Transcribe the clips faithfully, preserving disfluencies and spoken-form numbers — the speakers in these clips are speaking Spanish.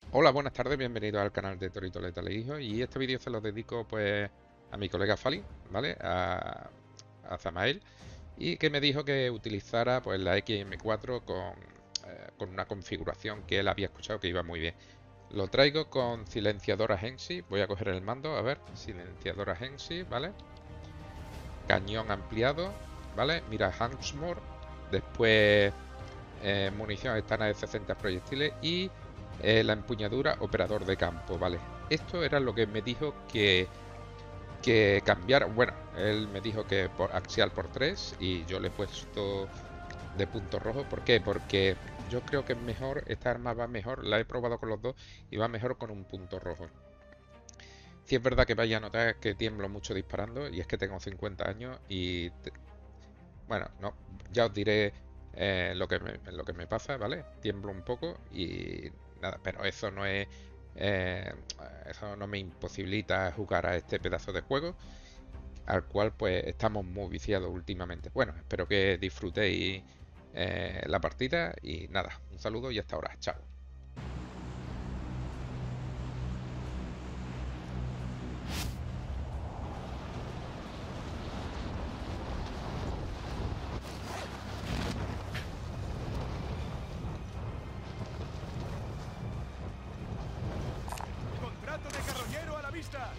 Hola, buenas tardes, bienvenidos al canal de Torito Letal e Hijo. Y este vídeo se lo dedico pues a mi colega Fali, ¿vale? A, a Zamael, y que me dijo que utilizara pues la X M cuatro con, eh, con una configuración que él había escuchado que iba muy bien. Lo traigo con silenciadora Hensi, voy a coger el mando, a ver, silenciadora Hensi, ¿vale? Cañón ampliado, ¿vale? Mira Hansmore, después eh, munición estana de sesenta proyectiles y eh, la empuñadura operador de campo, ¿vale? Esto era lo que me dijo que, que cambiar. Bueno, él me dijo que por axial por tres y yo le he puesto de punto rojo. ¿Por qué? Porque yo creo que es mejor, esta arma va mejor, la he probado con los dos y va mejor con un punto rojo. Si es verdad que vaya a notar que tiemblo mucho disparando y es que tengo cincuenta años y te- bueno, no, ya os diré eh, lo que me, lo que me pasa, ¿vale? Tiemblo un poco y nada, pero eso no es, eh, eso no me imposibilita jugar a este pedazo de juego, al cual pues estamos muy viciados últimamente. Bueno, espero que disfrutéis eh, la partida y nada, un saludo y hasta ahora, chao. ¡Contrato de carroñero a la vista!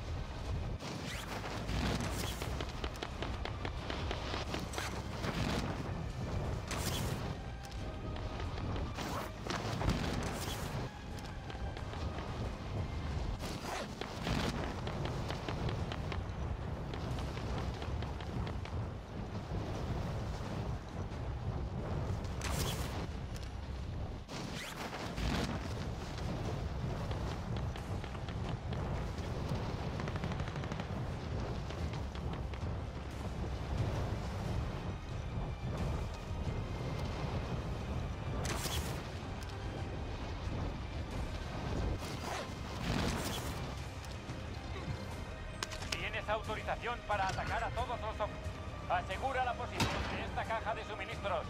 Tienes autorización para atacar a todos los ob- Asegura la posición de esta caja de suministros.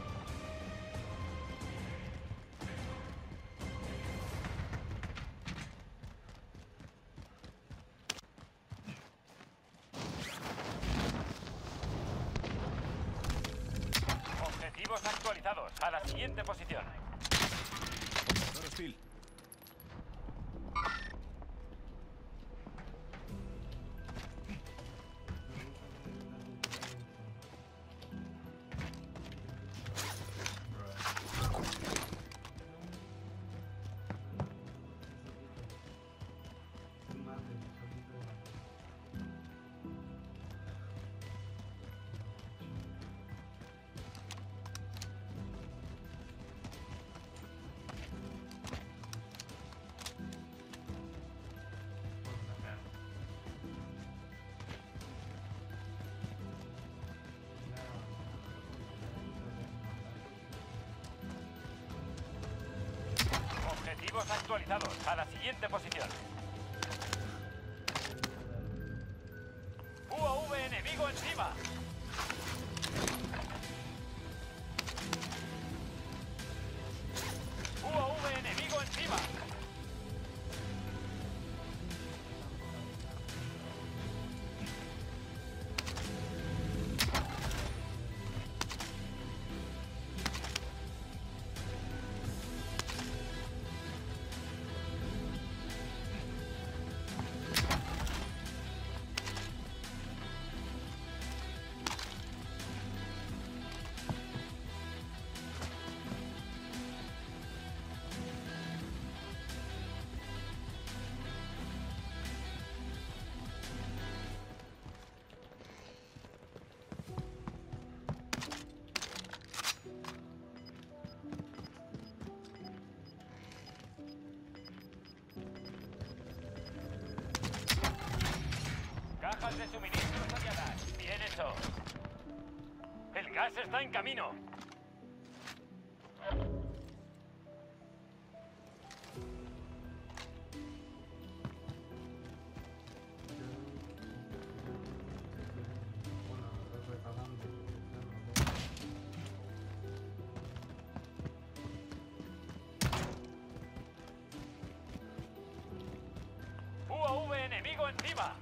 Objetivos actualizados. A la siguiente posición. Norostil. Objetivos actualizados. A la siguiente posición. U A V enemigo encima. U A V enemigo encima. Cajas de suministros aliadas. Bien hecho. El gas está en camino. enemigo encima.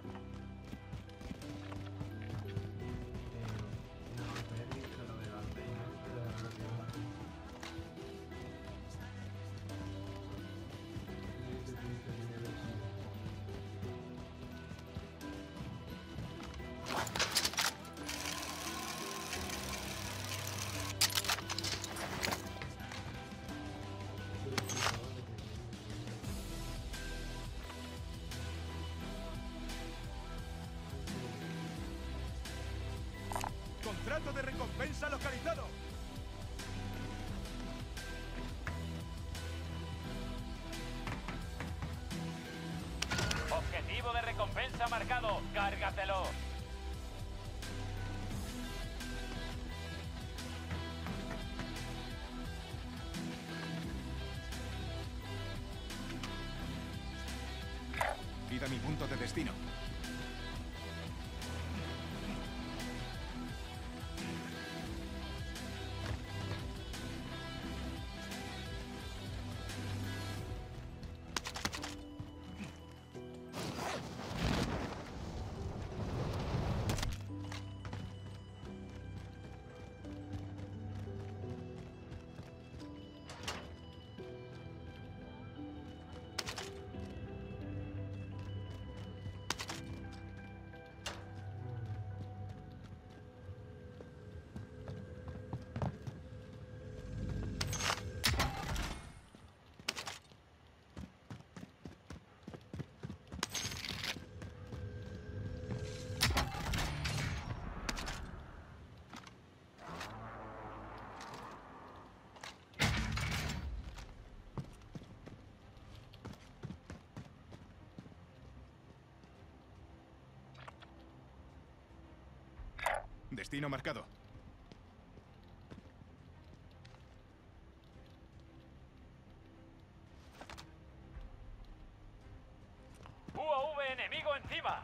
Contrato de recompensa localizado. Objetivo de recompensa marcado. Cárgatelo. Id a mi punto de destino. Destino marcado. U A V enemigo encima.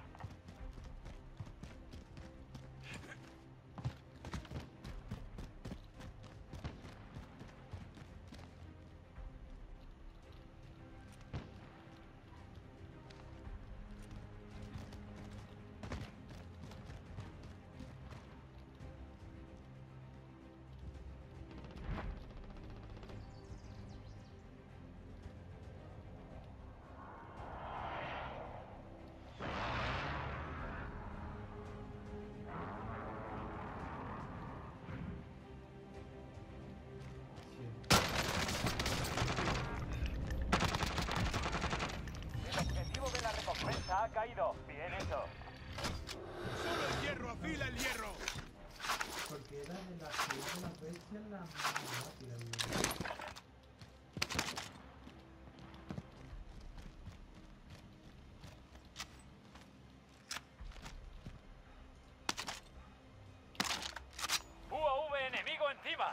Ha caído. Bien hecho. Solo el hierro afila el hierro. Porque era de las que hizo las bestias la más rápida, amigo. U A V enemigo encima.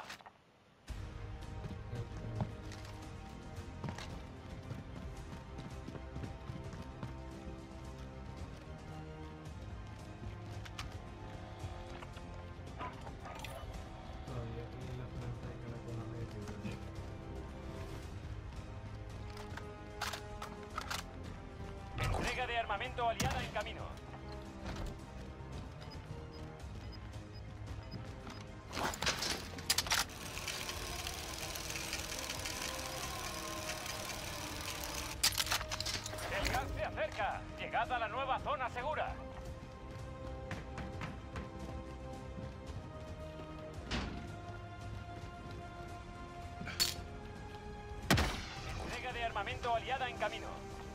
Entrega de armamento aliada en camino. El gas se acerca. Llegad a la nueva zona segura. Entrega de armamento aliada en camino.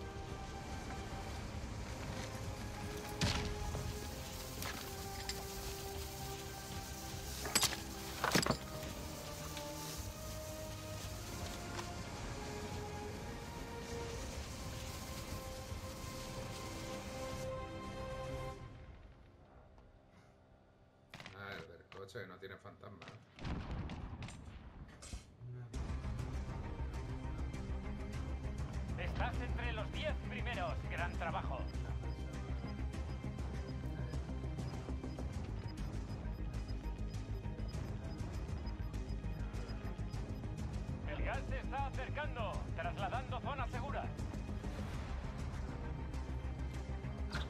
Ah, el del coche que no tiene fantasma. Estás entre los diez primeros. Gran trabajo. El gas se está acercando. Trasladando zona segura.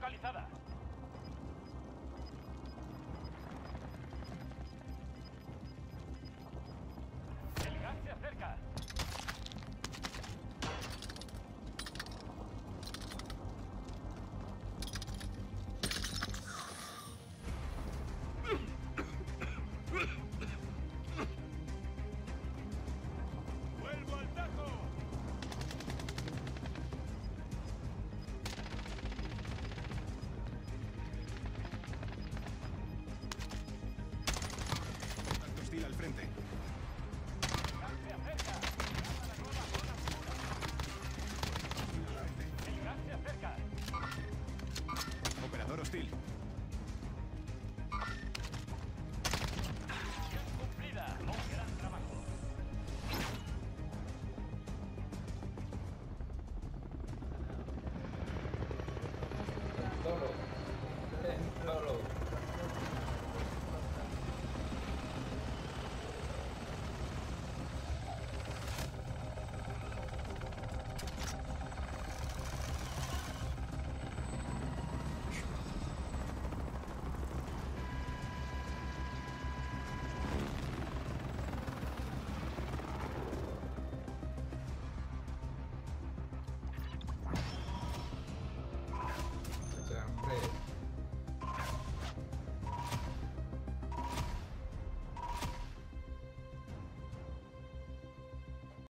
localizadas.